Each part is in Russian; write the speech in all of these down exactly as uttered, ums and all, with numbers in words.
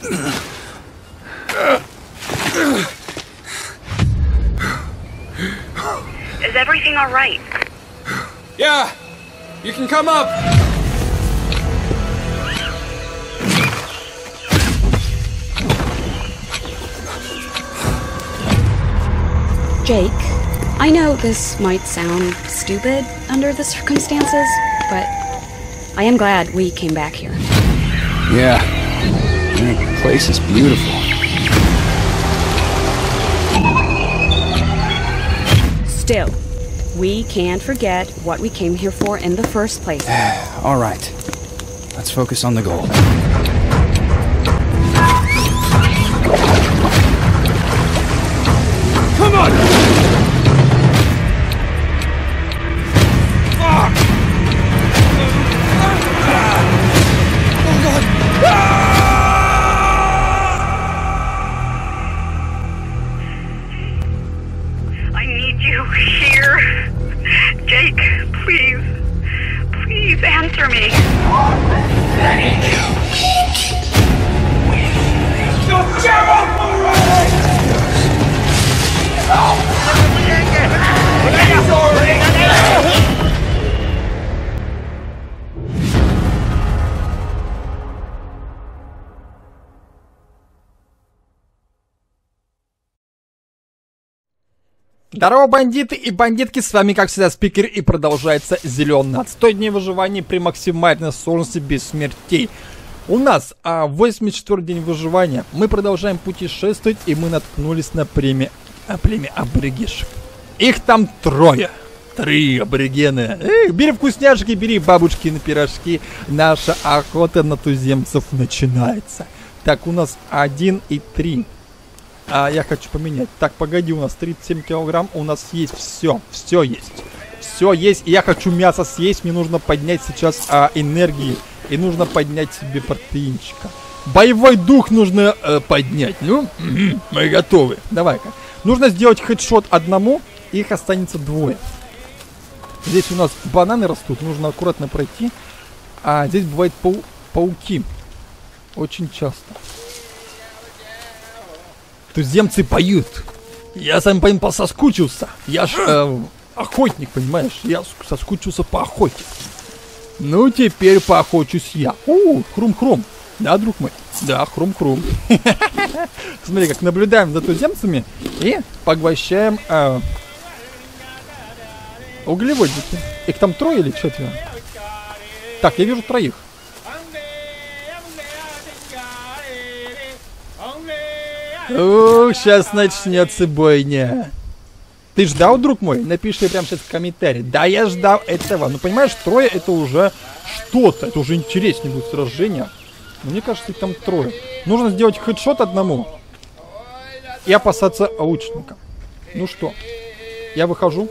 Is everything all right? Yeah, you can come up. Jake, I know this might sound stupid under the circumstances, but I am glad we came back here. Yeah, the place is beautiful. Still, we can't forget what we came here for in the first place. All right, let's focus on the goal. Come on! Fuck! Oh God! I need you here. Jake, please. Please answer me. Don't give up already! Здорово, бандиты и бандитки, с вами как всегда Спикер, и продолжается Зеленый Ад. сто дней выживания при максимальной сложности без смертей. У нас а, восемьдесят четвёртый день выживания. Мы продолжаем путешествовать, и мы наткнулись на племя, а, племя аборигешек. Их там трое. Три аборигены. Эх, бери вкусняшки, бери бабушки на пирожки. Наша охота на туземцев начинается. Так, у нас один и три. А я хочу поменять. Так, погоди, у нас тридцать семь килограмм. У нас есть все. Все есть. Все есть. И я хочу мясо съесть. Мне нужно поднять сейчас а, энергии. И нужно поднять себе протеинчика. Боевой дух нужно э, поднять. Ну, мы готовы. Давай-ка. Нужно сделать хедшот одному. Их останется двое. Здесь у нас бананы растут. Нужно аккуратно пройти. А здесь бывают пау пауки. Очень часто. Туземцы поют. Я сам по соскучился. Я ж э, охотник, понимаешь? Я соскучился по охоте. Ну, теперь поохочусь я. У, хрум-хрум. Да, друг мой? Да, хрум-хрум. Смотри, как наблюдаем за туземцами и поглощаем э, углеводики. Их там трое или четверо? Так, я вижу троих. Ух, сейчас начнется бойня. Ты ждал, друг мой? Напиши прямо сейчас в комментарии. Да, я ждал этого. Ну, понимаешь, трое это уже что-то. Это уже интереснее будет сражение. Но мне кажется, их там трое. Нужно сделать хедшот одному. И опасаться лучника. Ну что, я выхожу.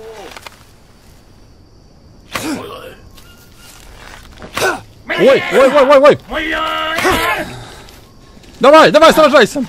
Ой, ой, ой, ой, ой. Давай, давай, сражайся.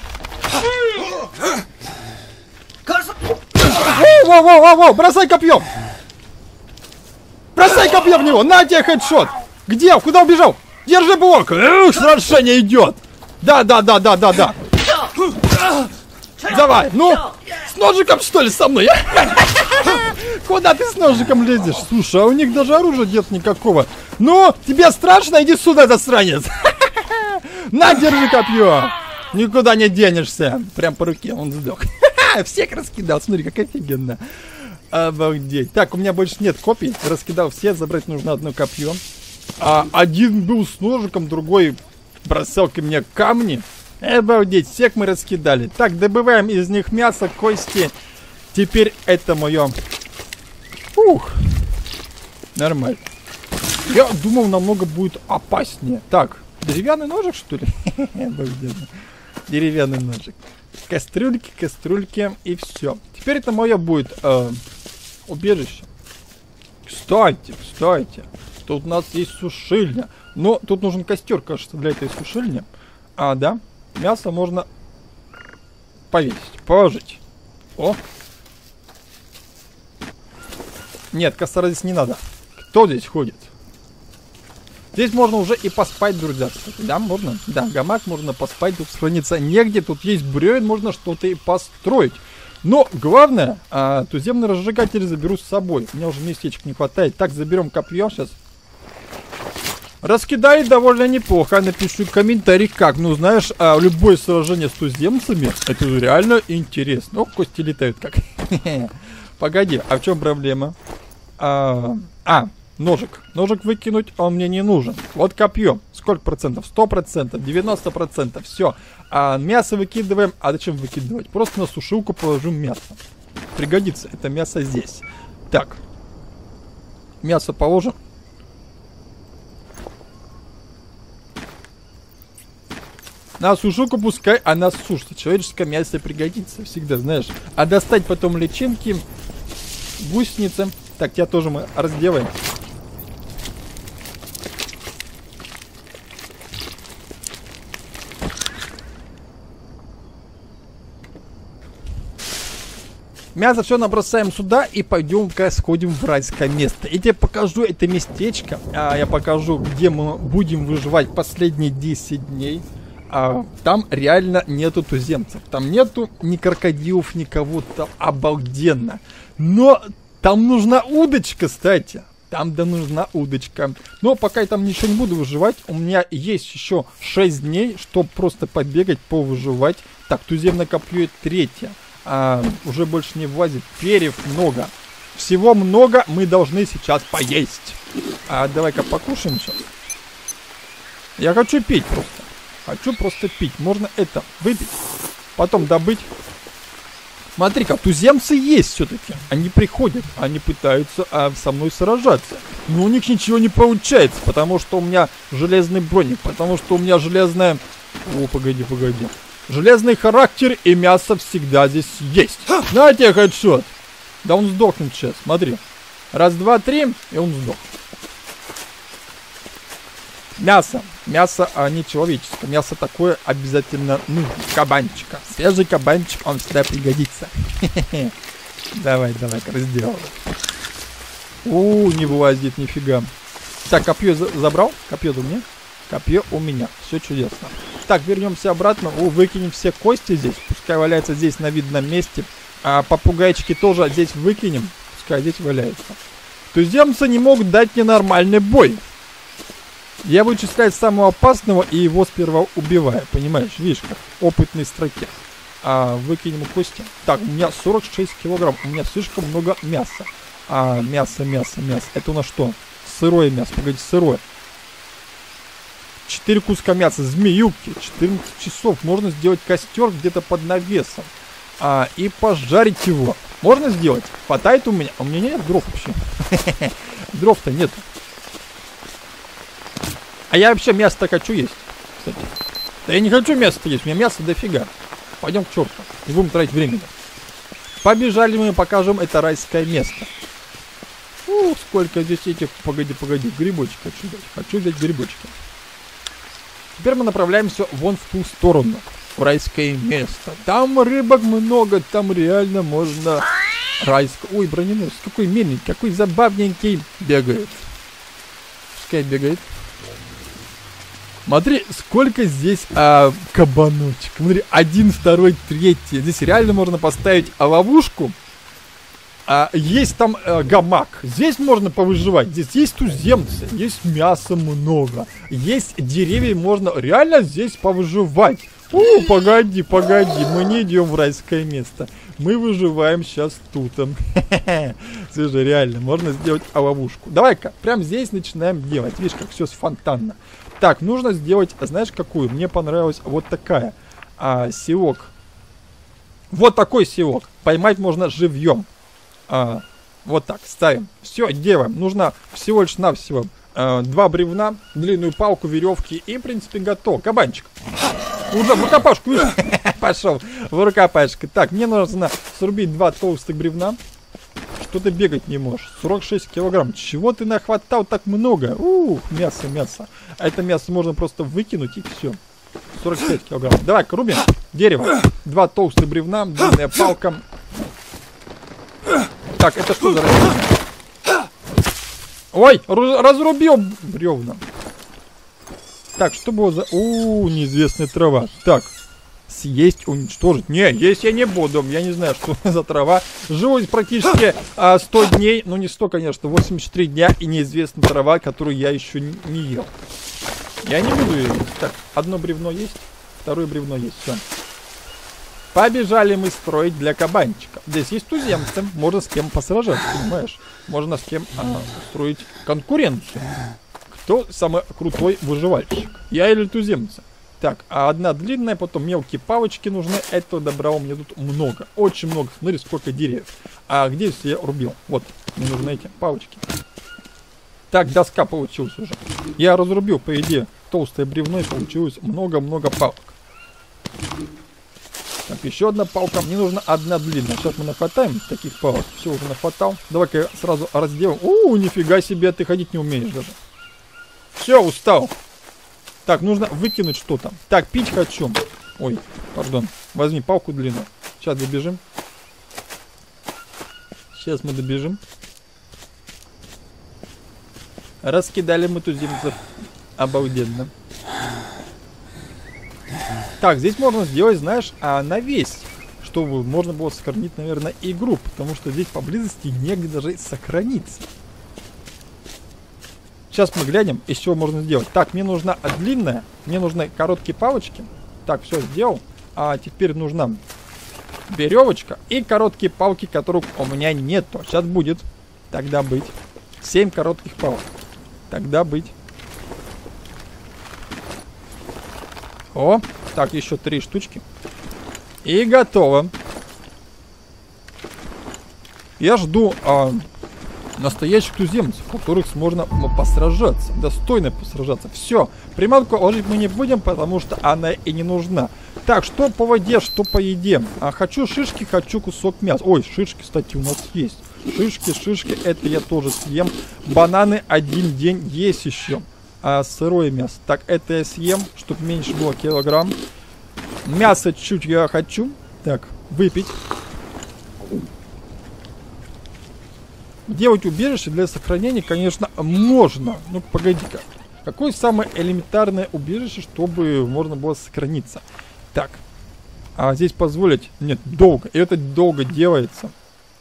Воу, воу, воу, воу, бросай копьем! Бросай копье в него! На тебе хедшот! Где? Куда убежал? Держи блок! Ух, сражение идет! Да, да, да, да, да, да! Давай, ну! С ножиком, что ли, со мной? Куда ты с ножиком лезешь? Слушай, а у них даже оружия нет никакого. Ну, тебе страшно? Иди сюда, засранец! На, держи копье! Никуда не денешься! Прям по руке, он сдох. Всех раскидал, смотри, как офигенно. Обалдеть. Так, у меня больше нет копий. Раскидал все, забрать нужно одно копье. А, один был с ножиком, другой бросал ко мне камни. Обалдеть, всех мы раскидали. Так, добываем из них мясо, кости. Теперь это мое. Ух. Нормально. Я думал, намного будет опаснее. Так, деревянный ножик, что ли? Обалденно. Деревянный ножик. Кастрюльки, кастрюльки и все. Теперь это мое будет э, убежище. Кстати, кстати, тут у нас есть сушильня. Но тут нужен костер, кажется, для этой сушильни. А, да, мясо можно повесить, положить. О! Нет, костра здесь не надо. Кто здесь ходит? Здесь можно уже и поспать, друзья. Да, можно? Да, гамак можно поспать, тут сохраниться негде, тут есть бревен, можно что-то и построить. Но главное, а, туземный разжигатель заберу с собой. У меня уже местечек не хватает. Так, заберем копье сейчас. Раскидали довольно неплохо. Напиши комментарий, как. Ну, знаешь, а, любое сражение с туземцами, это реально интересно. О, кости летают как. Погоди, а в чем проблема? А, а, ножик. Ножик выкинуть, он мне не нужен. Вот копье. Сколько процентов? сто процентов, девяносто процентов. Все. А мясо выкидываем. А зачем выкидывать? Просто на сушилку положим мясо. Пригодится. Это мясо здесь. Так. Мясо положим. На сушилку пускай она сушится. Человеческое мясо пригодится всегда, знаешь. А достать потом личинки, гусеницы. Так, тебя тоже мы разделаем. Мясо все набросаем сюда и пойдем-ка сходим в райское место. И тебе покажу это местечко. А я покажу, где мы будем выживать последние десять дней. А, там реально нету туземцев. Там нету ни крокодилов, никого. Там обалденно. Но там нужна удочка, кстати. Там да нужна удочка. Но пока я там ничего не буду выживать, у меня есть еще шесть дней, чтобы просто побегать, повыживать. Так, туземное копье третье. А, уже больше не влазит. Перьев много. Всего много, мы должны сейчас поесть. А давай-ка покушаем сейчас. Я хочу пить просто. Хочу просто пить. Можно это выпить. Потом добыть. Смотри-ка, туземцы есть все-таки. Они приходят. Они пытаются а, со мной сражаться. Но у них ничего не получается. Потому что у меня железный броник. Потому что у меня железная... О, погоди, погоди. Железный характер и мясо всегда здесь есть. Знаете, хедшот. Да он сдохнет сейчас. Смотри. Раз, два, три. И он сдох. Мясо. Мясо, а не человеческое. Мясо такое обязательно нужно. Кабанчика. Свежий кабанчик, он всегда пригодится. Давай, давай-ка разделал. У, не вылазит нифига. Так, копье забрал? Копье у меня? Копье у меня. Все чудесно. Так, вернемся обратно. О, выкинем все кости здесь. Пускай валяются здесь на видном месте. А попугайчики тоже здесь выкинем. Пускай здесь валяются. Туземцы не могут дать мне нормальный бой. Я вычисляю самого опасного и его сперва убиваю. Понимаешь, видишь, как опытный стратег. А, выкинем кости. Так, у меня сорок шесть килограмм. У меня слишком много мяса. А, мясо, мясо, мясо. Это у нас что? Сырое мясо. Погоди, сырое. четыре куска мяса. Змеюки. четырнадцать часов. Можно сделать костер где-то под навесом. А, и пожарить его. Можно сделать? Хватает у меня? У меня нет дров вообще. Дров-то нет. А я вообще мясо-то хочу есть, кстати. Да я не хочу мясо-то есть, у меня мясо дофига. Пойдем к черту, не будем тратить времени. Побежали мы, покажем это райское место. Ух, сколько здесь этих... Погоди, погоди, грибочек хочу взять. Хочу взять грибочки. Теперь мы направляемся вон в ту сторону, в райское место. Там рыбок много, там реально можно... Райское... Ой, броненосец, какой миленький, какой забавненький бегает. Пускай бегает. Смотри, сколько здесь а, кабаночек. Смотри, один, второй, третий. Здесь реально можно поставить ловушку. А, есть там а, гамак. Здесь можно повыживать. Здесь есть туземцы. Есть мяса много. Есть деревья. Можно реально здесь повыживать. У, погоди, погоди. Мы не идем в райское место. Мы выживаем сейчас тут. Слушай, реально, можно сделать ловушку. Давай-ка, прямо здесь начинаем делать. Видишь, как все фонтанно. Так, нужно сделать, знаешь, какую? Мне понравилась вот такая. А, силок. Вот такой силок. Поймать можно живьем. А, вот так, ставим. Все, делаем. Нужно всего лишь навсего а, два бревна, длинную палку, веревки. И, в принципе, готов. Кабанчик. Уже в рукопашку, видишь? Пошел в рукопашку. Так, мне нужно срубить два толстых бревна. Что ты бегать не можешь? сорок шесть килограмм. Чего ты нахватал так много? Ух, мясо, мясо. А это мясо можно просто выкинуть и все. сорок пять килограмм. Давай-ка рубим дерево. Два толстых бревна, длинная палка. Так, это что за растение? Ой, разрубил бревна. Так, что было за... У, неизвестная трава. Так, съесть, уничтожить. Не, есть я не буду. Я не знаю, что за трава. Живу практически а, сто дней. Ну, не сто, конечно, восемьдесят три дня. И неизвестная трава, которую я еще не, не ел. Я не буду ее есть. Так, одно бревно есть. Второе бревно есть. Все. Побежали мы строить для кабанчика. Здесь есть туземцы. Можно с кем посражаться, понимаешь? Можно с кем а, устроить конкуренцию. Кто самый крутой выживальщик? Я или туземцы? Так, а одна длинная, потом мелкие палочки нужны. Этого добра у меня тут много. Очень много. Смотри, сколько деревьев. А где я рубил? Вот, мне нужны эти палочки. Так, доска получилась уже. Я разрубил, по идее, толстое бревно, и получилось много-много палок. Так, еще одна палка. Мне нужна одна длинная. Сейчас мы нахватаем таких палок. Все, уже нахватал. Давай-ка я сразу разделаю. У, нифига себе, ты ходить не умеешь даже. Все, устал. Так, нужно выкинуть что-то. Так, пить хочу. Ой, пардон. Возьми палку длинную. Сейчас добежим. Сейчас мы добежим. Раскидали мы туземцев. Обалденно. Так, здесь можно сделать, знаешь, а, навес, чтобы можно было сохранить, наверное, игру, потому что здесь поблизости негде даже сохраниться. Сейчас мы глянем, из чего можно сделать. Так, мне нужна длинная, мне нужны короткие палочки. Так, все сделал. А теперь нужна веревочка и короткие палки, которых у меня нету. Сейчас будет. Тогда быть. семь коротких палок. Тогда быть. О, так, еще три штучки. И готово. Я жду а, настоящих туземцев, которых можно посражаться. Достойно посражаться. Все. Приманку ложить мы не будем, потому что она и не нужна. Так, что по воде, что по еде. А, хочу шишки, хочу кусок мяса. Ой, шишки, кстати, у нас есть. Шишки, шишки, это я тоже съем. Бананы один день есть еще. А, сырое мясо. Так, это я съем, чтобы меньше было килограмм. Мясо чуть я хочу. Так, выпить. Делать убежище для сохранения, конечно, можно. Ну, погоди-ка. Какое самое элементарное убежище, чтобы можно было сохраниться? Так. А здесь позволить? Нет, долго. И это долго делается.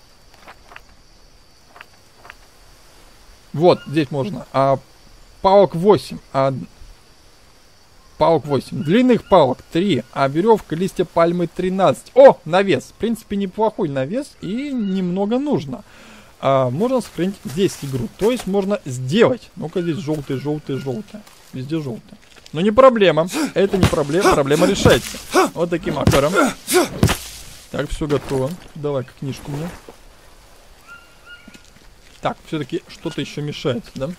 Вот, здесь можно. А палок восемь. А, палок восемь. Длинных палок три. А веревка, листья пальмы тринадцать. О, навес. В принципе, неплохой навес. И немного нужно. А, можно сохранить здесь игру. То есть можно сделать. Ну-ка, здесь желтый, желтый, желтый. Везде желтый. Но не проблема. Это не проблема. Проблема решается. Вот таким макаром. Так, все готово. Давай-ка книжку мне. Так, все-таки что-то еще мешает, да?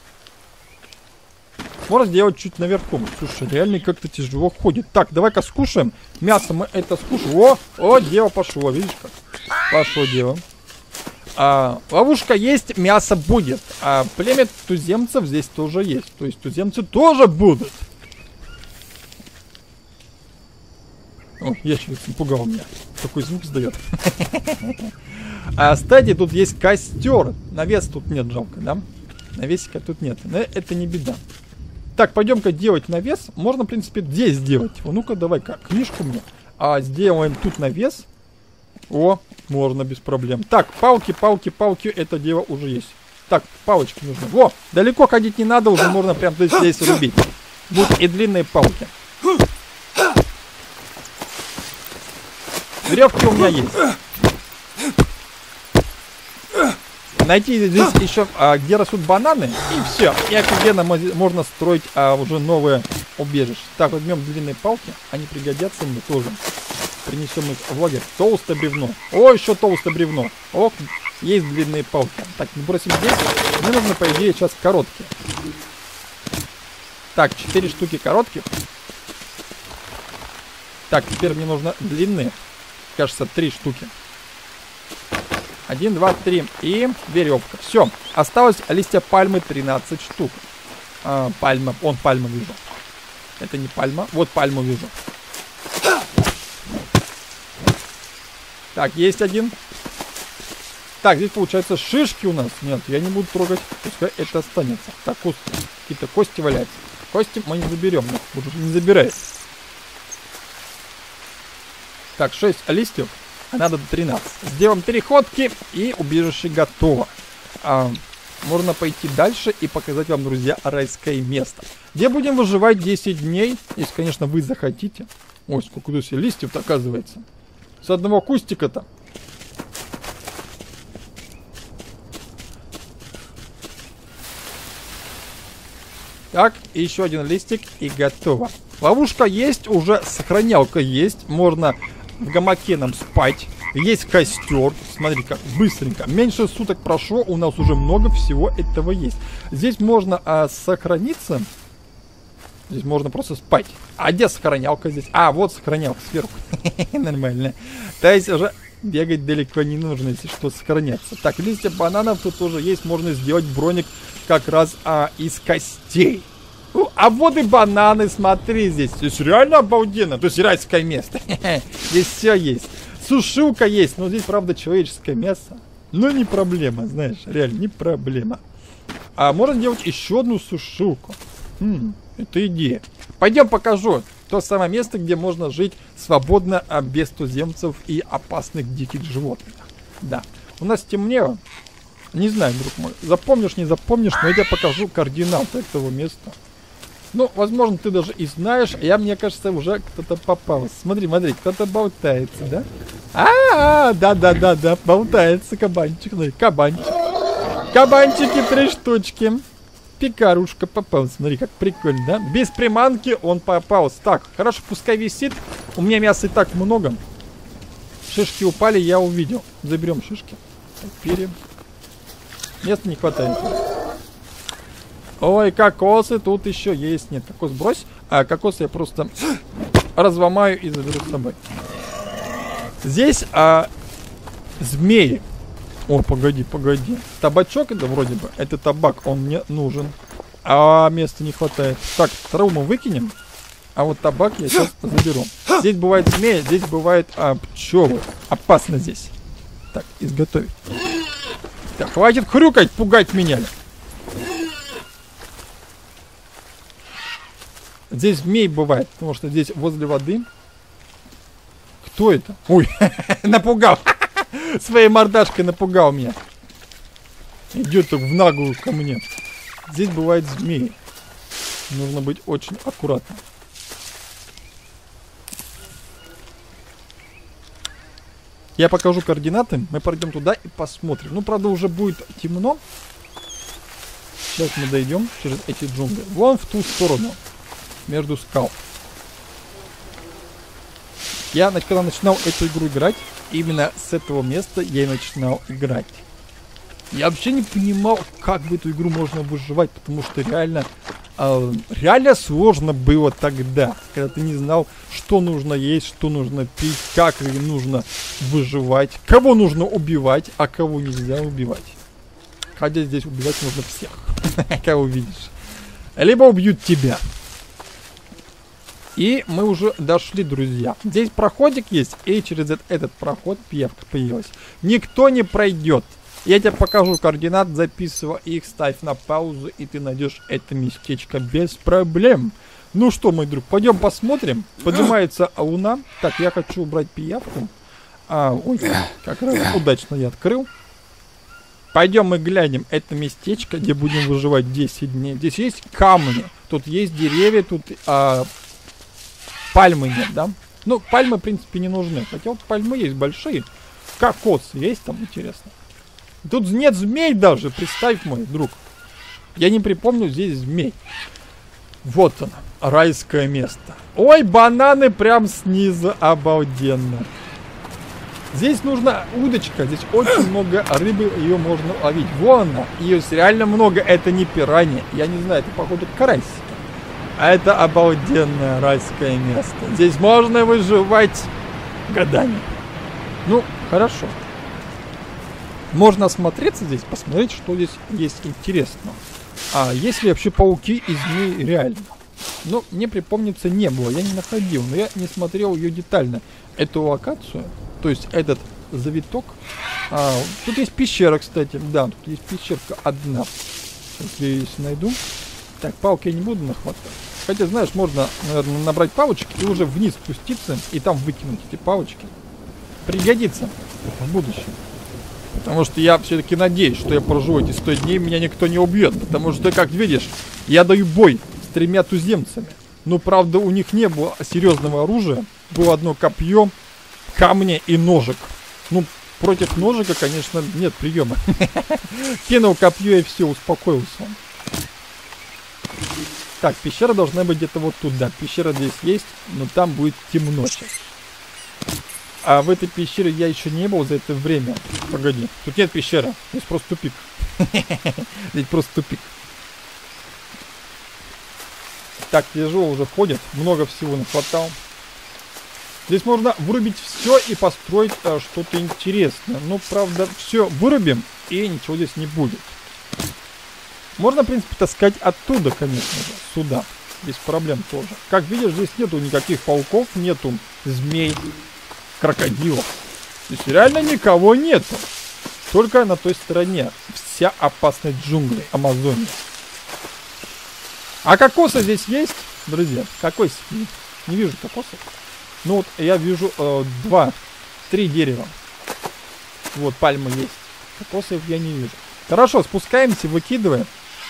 Можно сделать чуть наверху. Слушай, реально как-то тяжело ходит. Так, давай-ка скушаем. Мясо мы это скушаем. О, о, дело пошло, видишь как? Пошло дело. А, ловушка есть, мясо будет. А племя туземцев здесь тоже есть. То есть туземцы тоже будут. О, ящерица напугал меня. Такой звук сдает. А, кстати, тут есть костер. Навес тут нет, жалко, да? Навесика тут нет. Но это не беда. Так, пойдем-ка делать навес. Можно, в принципе, здесь сделать. Ну-ка, давай-ка книжку мне. А сделаем тут навес. О, можно без проблем. Так, палки, палки, палки. Это дело уже есть. Так, палочки нужны. Во, далеко ходить не надо. Уже можно прям здесь рубить. Будут и длинные палки. Веревки у меня есть. Найти здесь еще, а, где растут бананы, и все. И офигенно можно строить а, уже новое убежище. Так, возьмем длинные палки, они пригодятся мне тоже. Принесем их в лагерь. Толстое бревно. О, еще толстое бревно. О, есть длинные палки. Так, не бросим здесь. Мне нужно, по идее, сейчас короткие. Так, четыре штуки коротких. Так, теперь мне нужно длинные. Кажется, три штуки. Один, два, три. И веревка. Все. Осталось листья пальмы тринадцать штук. А, пальма. Он пальму вижу. Это не пальма. Вот пальму вижу. Так, есть один. Так, здесь получается шишки у нас. Нет, я не буду трогать. Пускай это останется. Так, какие-то кости валяются. Костюм мы не заберем. Лучше не забирай. Так, шесть листьев. А надо тринадцать. Сделаем три ходки и убежище готово. А, можно пойти дальше и показать вам, друзья, райское место. Где будем выживать десять дней. Если, конечно, вы захотите. Ой, сколько тут листьев-то оказывается. С одного кустика-то. Так, и еще один листик и готово. Ловушка есть, уже сохранялка есть. Можно в гамаке нам спать. Есть костер. Смотри, как быстренько. Меньше суток прошло, у нас уже много всего этого есть. Здесь можно а, сохраниться. Здесь можно просто спать. А где сохранялка здесь? А, вот сохранялка сверху. Нормально. То есть уже бегать далеко не нужно, если что, сохраняться. Так, листья бананов тут тоже есть. Можно сделать броник как раз а, из костей. Ну, а вот и бананы, смотри здесь. Здесь реально обалденно. То есть райское место. Здесь все есть. Сушилка есть. Но здесь, правда, человеческое мясо. Но не проблема, знаешь. Реально, не проблема. А можно сделать еще одну сушилку. Хм, это идея. Пойдем покажу. То самое место, где можно жить свободно без туземцев и опасных диких животных. Да. У нас темнело. Не знаю, друг мой. Запомнишь, не запомнишь, но я тебе покажу координаты этого места. Ну, возможно, ты даже и знаешь, а я, мне кажется, уже кто-то попался. Смотри, смотри, кто-то болтается, да? А, да-да-да-да, болтается кабанчик. Смотри, кабанчик. Кабанчики три штучки. Пекарушка попал. Смотри, как прикольно, да? Без приманки он попался. Так, хорошо, пускай висит. У меня мяса и так много. Шишки упали, я увидел. Заберем шишки. Так, перья. Места не хватает. Ой, кокосы тут еще есть. Нет, кокос брось. А кокосы я просто разломаю и заберу с собой. Здесь а, змеи. О, погоди, погоди. Табачок это вроде бы. Это табак, он мне нужен. А места не хватает. Так, траву мы выкинем. А вот табак я сейчас заберу. Здесь бывает змеи, здесь бывает а, пчелы. Опасно здесь. Так, изготовить. Так, хватит хрюкать, пугать меня. Здесь змей бывает, потому что здесь возле воды. Кто это? Ой, напугал. Своей мордашкой напугал меня. Идет так в наглую ко мне. Здесь бывает змеи. Нужно быть очень аккуратным. Я покажу координаты. Мы пойдем туда и посмотрим. Ну, правда, уже будет темно. Сейчас мы дойдем через эти джунгли. Вон в ту сторону. Между скал. Я, когда начинал эту игру играть, именно с этого места я и начинал играть. Я вообще не понимал, как в эту игру можно выживать, потому что реально, э, реально сложно было тогда, когда ты не знал, что нужно есть, что нужно пить, как нужно выживать, кого нужно убивать, а кого нельзя убивать. Хотя здесь убивать нужно всех, кого видишь. Либо убьют тебя. И мы уже дошли, друзья. Здесь проходик есть, и через этот, этот проход пиявка появилась. Никто не пройдет. Я тебе покажу координат, записывай их, ставь на паузу, и ты найдешь это местечко без проблем. Ну что, мой друг, пойдем посмотрим. Поднимается луна. Так, я хочу убрать пиявку. А, ой, как раз удачно я открыл. Пойдем мы глянем это местечко, где будем выживать десять дней. Здесь есть камни, тут есть деревья, тут... А, пальмы нет, да? Ну, пальмы, в принципе, не нужны. Хотя вот пальмы есть большие. Кокосы есть там, интересно. Тут нет змей даже, представь, мой друг. Я не припомню здесь змей. Вот он, райское место. Ой, бананы прям снизу, обалденно. Здесь нужна удочка, здесь очень много рыбы, ее можно ловить. Вон она, ее реально много, это не пиранья. Я не знаю, это, походу, карась. А это обалденное райское место. Здесь можно выживать годами. Ну, хорошо. Можно осмотреться здесь, посмотреть, что здесь есть интересного. А есть ли вообще пауки и змеи реально? Ну, мне припомнится, не было. Я не находил, но я не смотрел ее детально. Эту локацию, то есть этот завиток. А, тут есть пещера, кстати. Да, тут есть пещерка одна. Сейчас я, если найду. Так, палки я не буду нахватать. Хотя, знаешь, можно, наверное, набрать палочки и уже вниз спуститься и там выкинуть эти палочки. Пригодится в будущем. Потому что я все-таки надеюсь, что я проживу эти сто дней, меня никто не убьет. Потому что, как видишь, я даю бой с тремя туземцами. Но, правда, у них не было серьезного оружия. Было одно копье, камни и ножик. Ну, против ножика, конечно, нет приема. Кинул копье и все, успокоился он. Так, пещера должна быть где-то вот тут, да. Пещера здесь есть, но там будет темно сейчас. А в этой пещере я еще не был за это время. Погоди, тут нет пещеры, здесь просто тупик. Здесь просто тупик. Так, тяжело уже ходит, много всего нахватал. Здесь можно вырубить все и построить а, что-то интересное. Но, правда, все вырубим и ничего здесь не будет. Можно, в принципе, таскать оттуда, конечно же, сюда. Без проблем тоже. Как видишь, здесь нету никаких пауков, нету змей, крокодилов. Здесь реально никого нету. Только на той стороне вся опасность джунглей Амазонии. А кокосы здесь есть, друзья? Какой себе? Не вижу кокосов. Ну вот я вижу э, два, три дерева. Вот пальмы есть. Кокосов я не вижу. Хорошо, спускаемся, выкидываем.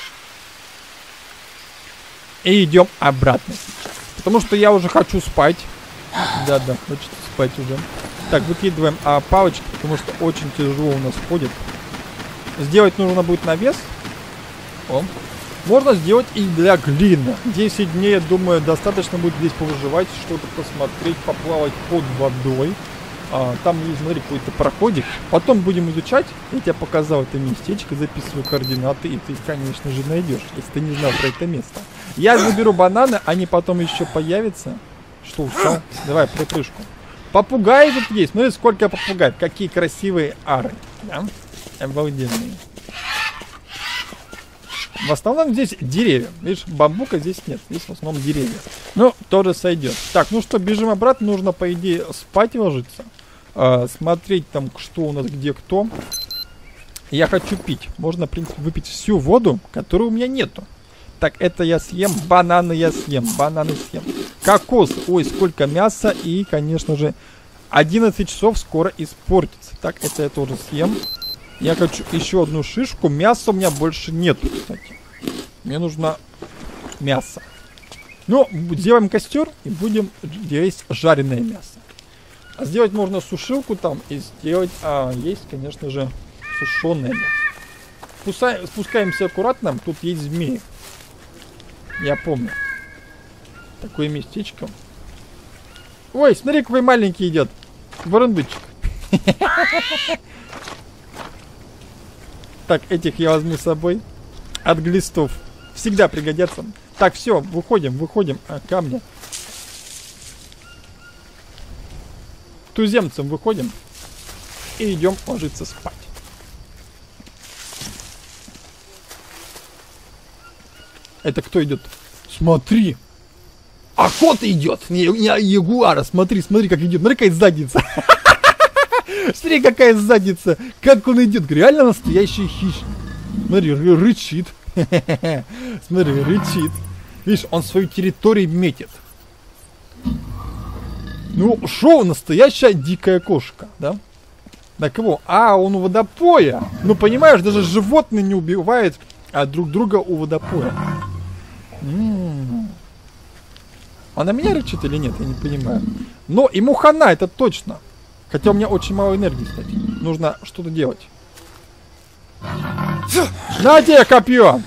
И идем обратно сейчас. Потому что я уже хочу спать. Да-да, хочется спать уже. Так, выкидываем а, палочки, потому что очень тяжело у нас ходит. Сделать нужно будет навес. О. Можно сделать и для глины. десять дней, я думаю, достаточно будет здесь повыживать, что-то посмотреть, поплавать под водой. А, там есть, смотри, какой-то проходик. Потом будем изучать. Я тебе показал это местечко, записываю координаты, и ты, конечно же, найдешь, если ты не знал про это место. Я заберу бананы, они потом еще появятся. Что, устал? Давай, припрыжку. Попугаи тут есть. Смотри, сколько попугаев. Какие красивые ары. Да? Обалденные. В основном здесь деревья. Видишь, бамбука здесь нет. Здесь в основном деревья. Ну, тоже сойдет. Так, ну что, бежим обратно. Нужно, по идее, спать ложиться. Э, смотреть там, что у нас, где, кто. Я хочу пить. Можно, в принципе, выпить всю воду, которой у меня нету. Так, это я съем. Бананы я съем. Бананы съем. Кокос. Ой, сколько мяса. И, конечно же, одиннадцать часов скоро испортится. Так, это я тоже съем. Я хочу еще одну шишку. Мяса у меня больше нету, кстати. Мне нужно мясо. Ну, сделаем костер и будем есть жареное мясо. А сделать можно сушилку там и сделать... А, есть, конечно же, сушеное мясо. Спускаем, спускаемся аккуратно. Тут есть змеи. Я помню. Такое местечко. Ой, смотри, какой маленький идет. Бурундучик. Так, этих я возьму с собой. От глистов. Всегда пригодятся. Так, все, выходим, выходим. А, камни. Туземцам выходим. И идем ложиться спать. Это кто идет? Смотри. Охота идет. Не, не ягуара. Смотри, смотри, как идет. Смотри, какая задница. Смотри, какая задница. Как он идет. Реально настоящий хищник. Смотри, рычит. Смотри, рычит. Видишь, он свою территорию метит. Ну, шо, настоящая дикая кошка, да? На кого? А, он у водопоя. Ну, понимаешь, даже животные не убивают а друг друга у водопоя. М-м-м. Он на меня рычит или нет, я не понимаю. Но ему хана, это точно. Хотя у меня очень мало энергии, кстати. Нужно что-то делать. На тебе копье!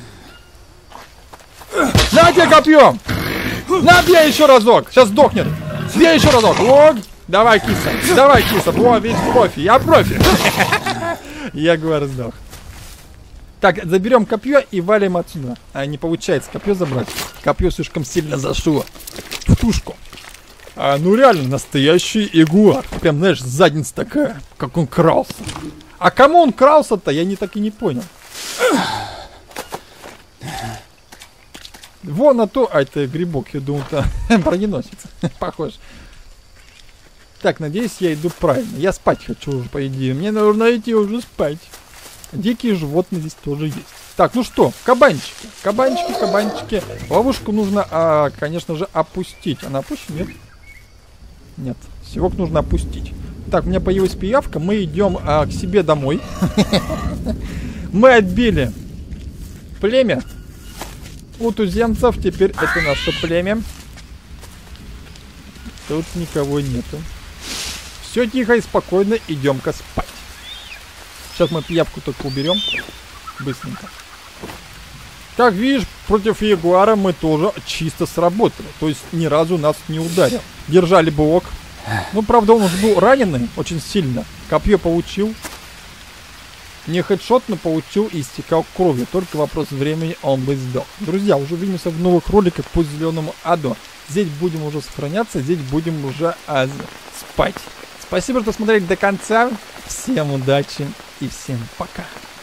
На тебе копье! На, бей еще разок! Сейчас сдохнет! Бей еще разок! Вот! Давай, киса! Давай, киса! О, весь профи! Я профи! Я говорю, сдох. Так, заберем копье и валим отсюда. А, не получается копье забрать. Копье слишком сильно зашло в тушку. А, ну реально, настоящий ягуар. Прям, знаешь, задница такая, как он крался. А кому он крался-то, я не так и не понял. Вон на то... А, это грибок, я думал-то броненосец. Похож. Так, надеюсь, я иду правильно. Я спать хочу уже, по идее. Мне нужно идти уже спать. Дикие животные здесь тоже есть. Так, ну что, кабанчики. Кабанчики, кабанчики. Ловушку нужно, а, конечно же, опустить. Она опущена? Нет. Нет. Сивок нужно опустить. Так, у меня появилась пиявка. Мы идем а, к себе домой. Мы отбили племя у туземцев. Теперь это наше племя. Тут никого нету. Все тихо и спокойно. Идем-ка спать. Сейчас мы пиявку только уберем. Быстренько. Как видишь, против ягуара мы тоже чисто сработали. То есть ни разу нас не ударил. Держали блок. Ну, правда, он уже был раненый очень сильно. Копье получил. Не хедшот, но получил и истекал кровью. Только вопрос времени, он бы сдох. Друзья, уже увидимся в новых роликах по Зеленому аду. Здесь будем уже сохраняться, здесь будем уже а, спать. Спасибо, что смотрели до конца. Всем удачи и всем пока.